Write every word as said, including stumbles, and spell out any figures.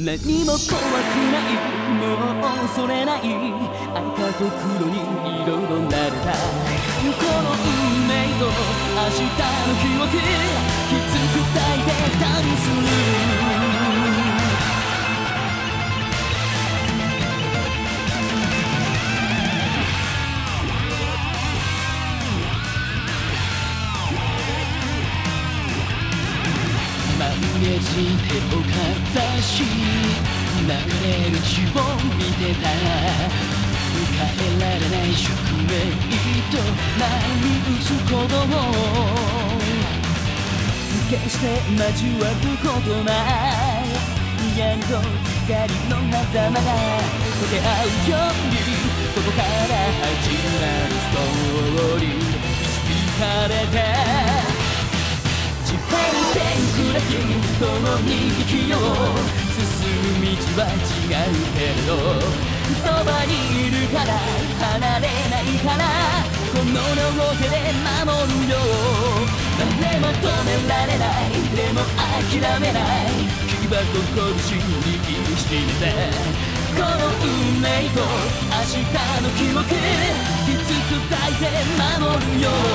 何も怖くないもう恐れない赤と黒に色々なれたこの運命と明日の記憶きつく抱いて旅する手をかざし流れる血を見てた変えられない宿命と波打つ鼓動決して交わることない闇と光の狭間が溶け合うようにここから始まるストーリー導かれて変遷暗き共に生きよう進む道は違うけれどそばにいるから離れないからこの両手で守るよ誰も止められないでも諦めない牙と拳に握りしめてこの運命と明日の記憶きつく抱いて守るよ